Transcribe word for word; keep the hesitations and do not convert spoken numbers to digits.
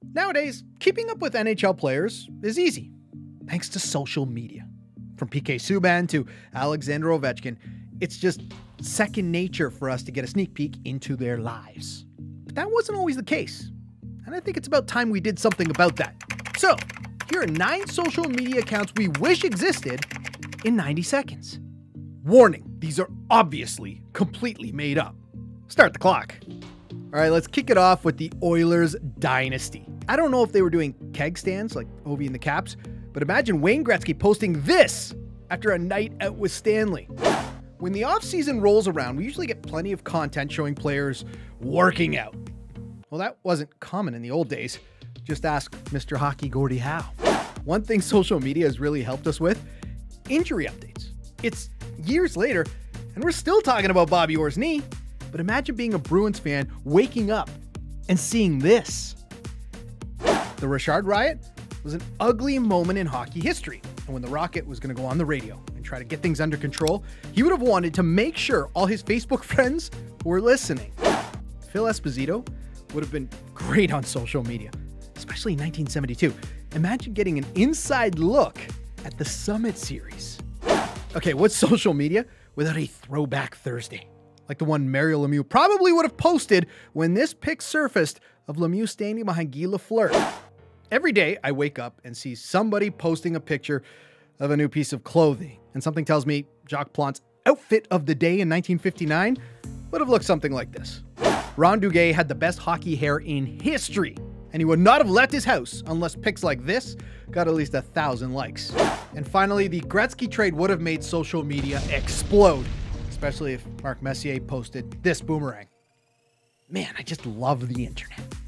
Nowadays, keeping up with N H L players is easy, thanks to social media. From P K Subban to Alexander Ovechkin, it's just second nature for us to get a sneak peek into their lives. But that wasn't always the case, and I think it's about time we did something about that. So, here are nine social media accounts we wish existed in ninety seconds. Warning, these are obviously completely made up. Start the clock. All right, let's kick it off with the Oilers dynasty. I don't know if they were doing keg stands like Ovi and the Caps, but imagine Wayne Gretzky posting this after a night out with Stanley. When the offseason rolls around, we usually get plenty of content showing players working out. Well, that wasn't common in the old days. Just ask Mister Hockey Gordie Howe. One thing social media has really helped us with, injury updates. It's years later, and we're still talking about Bobby Orr's knee. But imagine being a Bruins fan, waking up and seeing this. The Richard riot was an ugly moment in hockey history. And when the Rocket was going to go on the radio and try to get things under control, he would have wanted to make sure all his Facebook friends were listening. Phil Esposito would have been great on social media, especially in nineteen seventy-two. Imagine getting an inside look at the Summit Series. Okay, what's social media without a throwback Thursday? Like the one Mario Lemieux probably would have posted when this pic surfaced of Lemieux standing behind Guy Lafleur. Every day I wake up and see somebody posting a picture of a new piece of clothing, and something tells me Jacques Plante's outfit of the day in nineteen fifty-nine would have looked something like this. Ron Duguay had the best hockey hair in history, and he would not have left his house unless pics like this got at least a thousand likes. And finally, the Gretzky trade would have made social media explode, especially if Mark Messier posted this boomerang. Man, I just love the internet.